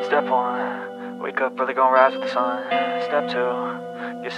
Step one, wake up early, gonna rise with the sun. Step two, get